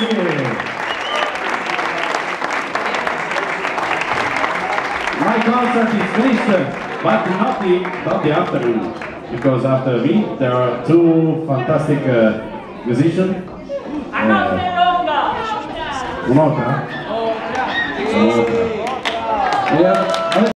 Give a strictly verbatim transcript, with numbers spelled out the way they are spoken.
My concert is finished, but not the, not the afternoon, because after me there are two fantastic uh, musicians. Uh, Un'altra? Un'altra. Yeah.